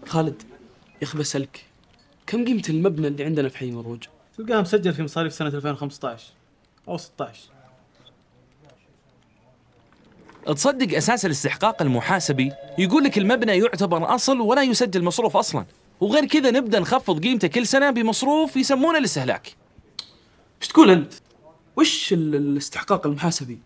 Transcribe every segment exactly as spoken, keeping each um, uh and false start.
خالد يا أخي بسألك، كم قيمة المبنى اللي عندنا في حي مروج؟ تلقاه مسجل في مصاريف سنة ألفين وخمسة عشر أو ستة عشر. تصدق أساس الاستحقاق المحاسبي يقول لك المبنى يعتبر أصل ولا يسجل مصروف أصلاً، وغير كذا نبدأ نخفض قيمته كل سنة بمصروف يسمونه الاستهلاك. إيش تقول أنت؟ وش الاستحقاق المحاسبي؟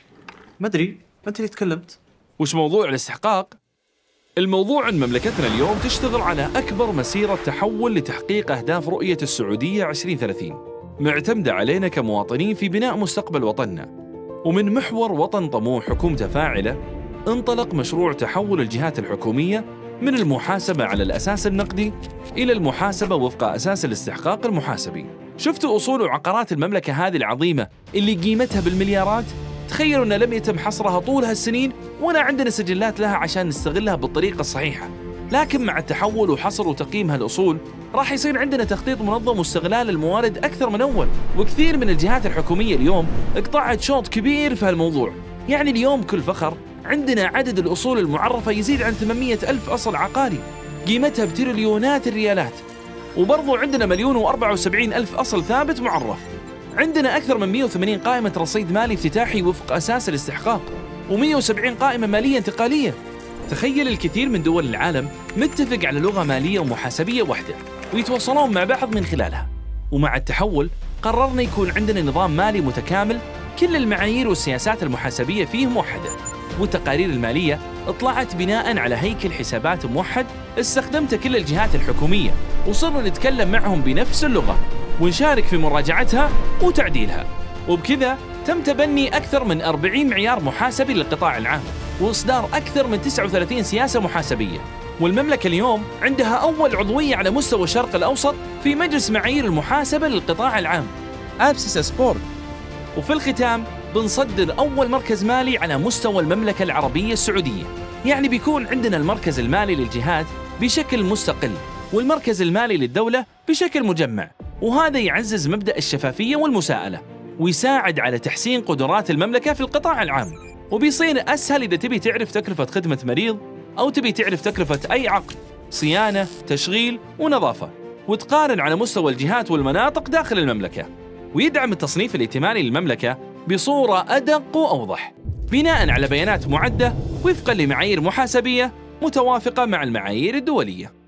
ما أدري، أنت اللي تكلمت. وش موضوع الاستحقاق؟ الموضوع أن مملكتنا اليوم تشتغل على أكبر مسيرة تحول لتحقيق أهداف رؤية السعودية عشرين ثلاثين، معتمدة علينا كمواطنين في بناء مستقبل وطننا. ومن محور وطن طموح حكومته فاعلة، انطلق مشروع تحول الجهات الحكومية من المحاسبة على الأساس النقدي إلى المحاسبة وفق أساس الاستحقاق المحاسبي. شفتوا أصول وعقارات المملكة هذه العظيمة اللي قيمتها بالمليارات؟ تخيلوا أن لم يتم حصرها طول هالسنين ولا عندنا سجلات لها عشان نستغلها بالطريقة الصحيحة. لكن مع التحول وحصر وتقييم هالأصول راح يصير عندنا تخطيط منظم واستغلال الموارد أكثر من أول. وكثير من الجهات الحكومية اليوم قطعت شوط كبير في هالموضوع. يعني اليوم كل فخر عندنا عدد الأصول المعرفة يزيد عن ثمانمئة ألف أصل عقاري قيمتها بتريليونات الريالات، وبرضو عندنا مليون وأربعة وسبعين ألف أصل ثابت معرف. عندنا أكثر من مئة وثمانين قائمة رصيد مالي افتتاحي وفق أساس الاستحقاق، ومئة وسبعين قائمة مالية انتقالية. تخيل الكثير من دول العالم متفق على لغة مالية ومحاسبية واحدة ويتواصلون مع بعض من خلالها. ومع التحول قررنا يكون عندنا نظام مالي متكامل كل المعايير والسياسات المحاسبية فيه موحدة، والتقارير المالية طلعت بناء على هيكل حسابات موحد استخدمته كل الجهات الحكومية، وصرنا نتكلم معهم بنفس اللغة ونشارك في مراجعتها وتعديلها. وبكذا تم تبني أكثر من أربعين معيار محاسبي للقطاع العام وإصدار أكثر من تسعة وثلاثين سياسة محاسبية. والمملكة اليوم عندها أول عضوية على مستوى الشرق الأوسط في مجلس معايير المحاسبة للقطاع العام أبسس بورد. وفي الختام بنصدر أول مركز مالي على مستوى المملكة العربية السعودية، يعني بيكون عندنا المركز المالي للجهات بشكل مستقل والمركز المالي للدولة بشكل مجمع. وهذا يعزز مبدأ الشفافية والمساءلة ويساعد على تحسين قدرات المملكة في القطاع العام. وبيصير أسهل إذا تبي تعرف تكلفة خدمة مريض أو تبي تعرف تكلفة أي عقد صيانة تشغيل ونظافة، وتقارن على مستوى الجهات والمناطق داخل المملكة. ويدعم التصنيف الائتماني للمملكة بصورة أدق وأوضح بناء على بيانات معدة وفقاً لمعايير محاسبية متوافقة مع المعايير الدولية.